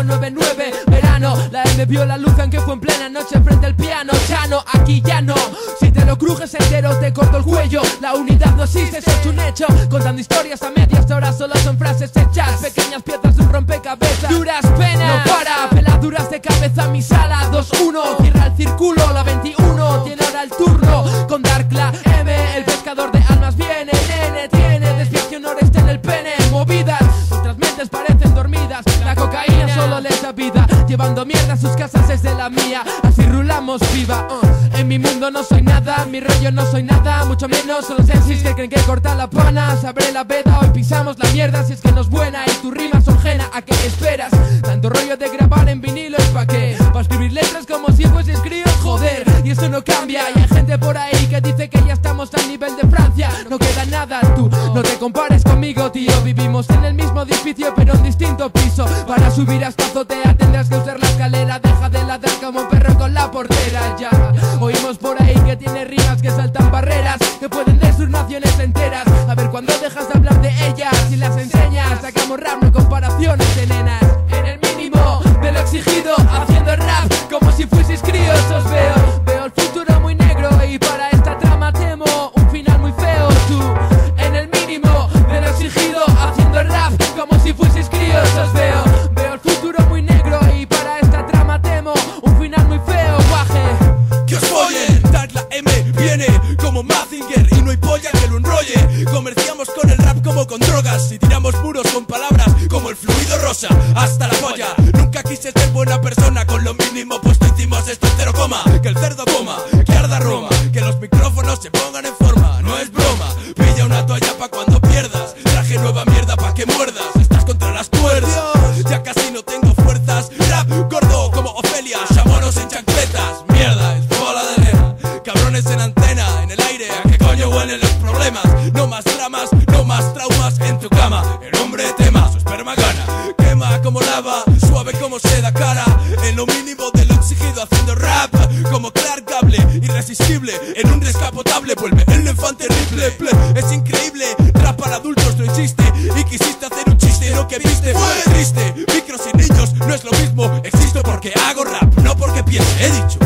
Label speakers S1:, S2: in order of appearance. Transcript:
S1: 99, verano. La M vio la luz aunque fue en plena noche frente al piano. Chano, aquí ya no. Si te lo crujes entero te corto el cuello. La unidad no existe, eso es un hecho. Contando historias a medias horas solo son frases hechas. Pequeñas piezas de un rompecabezas. Duras penas, no para, peladuras de cabeza mi sala. 2-1, cierra el círculo. La 21 tiene ahora el turno. Con Darkla M, el pescador de almas viene. Nene tiene desviación noreste en el pene. Movidas, nuestras mentes parecen dormidas. La cocaína solo les da vida, llevando mierda a sus casas desde la mía. Así rulamos viva. En mi mundo no soy nada, mi rollo no soy nada, mucho menos son los MCs que creen que corta la pana. Se abre la veda, hoy pisamos la mierda. Si es que no es buena y tu rima son ajena, ¿a qué esperas? Tanto rollo de grabar en vinilo es pa' qué, pa' escribir letras como si fuese escrito, joder. Y esto no cambia, y hay gente por ahí que dice que ya estamos al nivel de Francia. No queda nada, tú no te compares conmigo, tío. Vivimos en el mismo edificio pero en distinto piso. Para subir hasta azotea tendrás que usar la escalera. Deja de ladrar como un perro con la portera, ya. Oímos por ahí que tiene rimas que saltan barreras, que pueden destruir naciones enteras. A ver cuando dejas de hablar de ellas y las enseñas. Sacamos rap, no comparaciones de nenas. En el mínimo de lo exigido, haciendo rap como si fueseis críos. Os veo el futuro muy negro y para esta trama temo un final muy feo. Tú, en el mínimo de lo exigido, haciendo rap como si fueseis críos. Os veo el futuro muy negro y para esta trama temo un final muy feo, guaje.
S2: Que os follen, Darkla M viene como Mazinger y no hay polla que lo enrolle. Comerciamos con el rap como con drogas y tiramos muros con palabras como el fluido rosa. Hasta la polla, nunca quise ser buena persona, con lo mínimo puesto hicimos esto en 0, que el cerdo coma, que arda Roma, que los micrófonos se pongan en forma, no es broma. Pilla una toalla pa' cuando pierdas, traje nueva mierda pa' que muerdas. Estás contra las cuerdas, ya casi no tengo fuerzas. Rap gordo como Ofelia, chamonos en chancletas. Mierda, es bola de arena, cabrones en antena, en el aire, ¿a qué coño huelen los problemas? No más dramas, no más traumas en tu cama. El hombre tema, su esperma gana, quema como lava, suave como seda cara. En lo mínimo de lo exigido haciendo rap como Clark Gable, irresistible, en un descapotable vuelve el infante terrible. Es increíble, rap para adultos no existe y quisiste hacer un chiste, lo que viste fue triste. Micros y niños no es lo mismo, existo porque hago rap, no porque piense, he dicho.